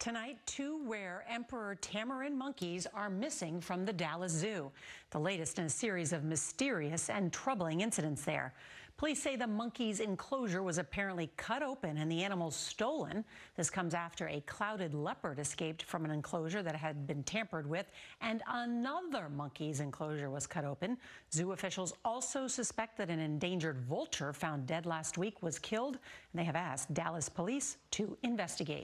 Tonight, two rare emperor tamarin monkeys are missing from the Dallas Zoo, the latest in a series of mysterious and troubling incidents there. Police say the monkeys' enclosure was apparently cut open and the animals stolen. This comes after a clouded leopard escaped from an enclosure that had been tampered with, and another monkey's enclosure was cut open. Zoo officials also suspect that an endangered vulture found dead last week was killed, and they have asked Dallas police to investigate.